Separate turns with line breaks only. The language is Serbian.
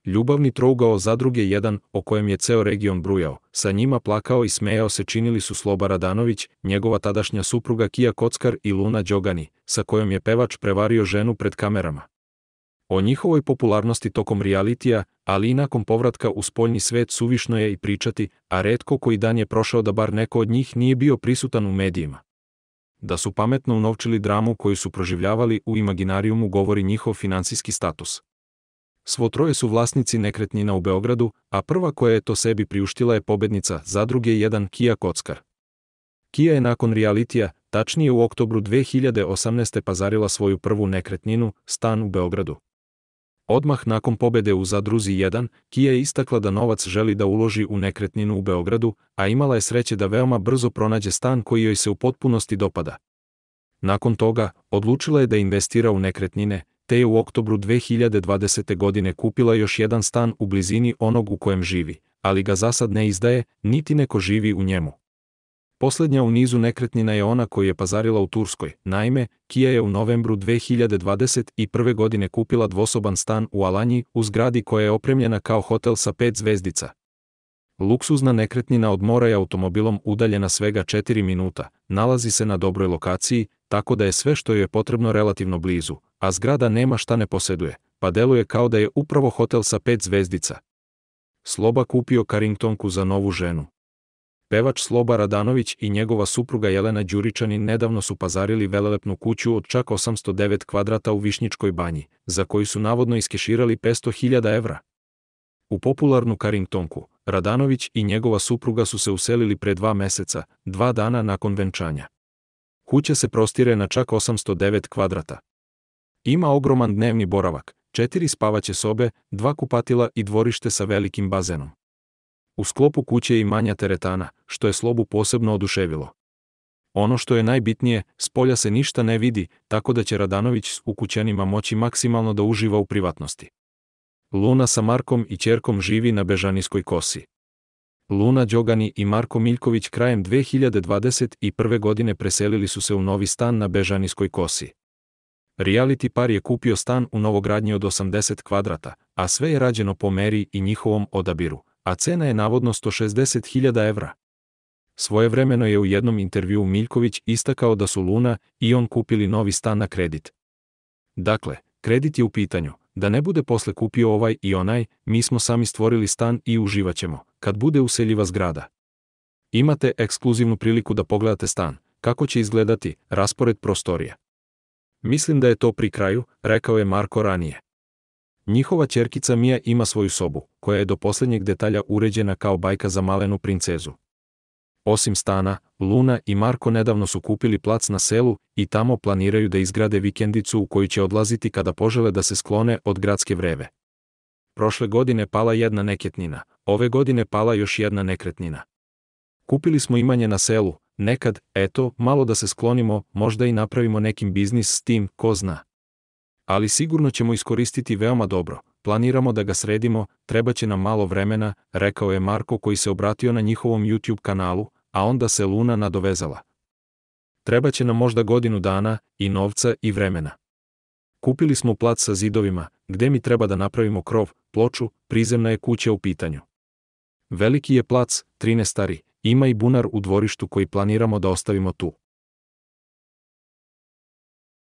Ljubavni trougao Zadruge 1, o kojem je ceo region brujao, sa njima plakao i smejao se činili su Sloba Radanović, njegova tadašnja supruga Kija Kockar i Luna Đogani, sa kojom je pevač prevario ženu pred kamerama. O njihovoj popularnosti tokom realitija, ali i nakon povratka u spoljni svet suvišno je i pričati, a retko koji dan je prošao da bar neko od njih nije bio prisutan u medijima. Da su pametno unovčili dramu koju su proživljavali u imaginarijumu govori njihov finansijski status. Svo troje su vlasnici nekretnina u Beogradu, a prva koja je to sebi priuštila je pobednica Zadruge 1 Kija Kockar. Kija je nakon realitija, tačnije u oktobru 2018. pazarila svoju prvu nekretninu, stan u Beogradu. Odmah nakon pobede u Zadruzi 1, Kija je istakla da novac želi da uloži u nekretninu u Beogradu, a imala je sreće da veoma brzo pronađe stan koji joj se u potpunosti dopada. Nakon toga, odlučila je da investira u nekretnine, te je u oktobru 2020. godine kupila još jedan stan u blizini onog u kojem živi, ali ga zasad ne izdaje, niti neko živi u njemu. Poslednja u nizu nekretnina je ona koju je pazarila u Turskoj. Naime, Kija je u novembru 2021. godine kupila dvosoban stan u Alanji u zgradi koja je opremljena kao hotel sa 5 zvezdica. Luksuzna nekretnina od mora je automobilom udaljena svega 4 minuta, nalazi se na dobroj lokaciji, tako da je sve što joj je potrebno relativno blizu, a zgrada nema šta ne poseduje, pa deluje kao da je upravo hotel sa 5 zvezdica. Sloba kupio Carringtonku za novu ženu. Pevač Sloba Radanović i njegova supruga Jelena Đuričanin nedavno su pazarili velelepnu kuću od čak 809 kvadrata u Višnjičkoj banji, za koju su navodno iskeširali 500.000 evra. U popularnu Carringtonku, Radanović i njegova supruga su se uselili pre 2 meseca, 2 dana nakon venčanja. Kuća se prostire na čak 809 kvadrata. Ima ogroman dnevni boravak, 4 spavaće sobe, 2 kupatila i dvorište sa velikim bazenom. U sklopu kuće je i manja teretana, što je Slobu posebno oduševilo. Ono što je najbitnije, spolja se ništa ne vidi, tako da će Radanović s ukućanima moći maksimalno da uživa u privatnosti. Luna sa Markom i ćerkom živi na Bežanijskoj kosi. Luna Đogani i Marko Miljković krajem 2021. godine preselili su se u novi stan na Bežanijskoj kosi. Reality par je kupio stan u novogradnji od 80 kvadrata, a sve je rađeno po meri i njihovom odabiru, a cena je navodno 160.000 evra. Svojevremeno je u jednom intervjuu Miljković istakao da su Luna i on kupili novi stan na kredit. Dakle, kredit je u pitanju, da ne bude posle kupio ovaj i onaj, mi smo sami stvorili stan i uživaćemo, kad bude useljiva zgrada. Imate ekskluzivnu priliku da pogledate stan, kako će izgledati, raspored prostorija. Mislim da je to pri kraju, rekao je Marko ranije. Njihova ćerkica Mija ima svoju sobu, koja je do poslednjeg detalja uređena kao bajka za malenu princezu. Osim stana, Luna i Marko nedavno su kupili plac na selu i tamo planiraju da izgrade vikendicu u koju će odlaziti kada požele da se sklone od gradske vreve. Prošle godine pala jedna nekretnina, ove godine pala još jedna nekretnina. Kupili smo imanje na selu, nekad, eto, malo da se sklonimo, možda i napravimo nekim biznis s tim, ko zna. Ali sigurno ćemo iskoristiti veoma dobro, planiramo da ga sredimo, trebaće nam malo vremena, rekao je Marko koji se obratio na njihovom YouTube kanalu, a onda se Luna nadovezala. Trebaće nam možda godinu dana, i novca i vremena. Kupili smo plac sa zidovima, gde mi treba da napravimo krov, ploču, prizemna je kuća u pitanju. Veliki je plac, 13 stari, ima i bunar u dvorištu koji planiramo da ostavimo tu.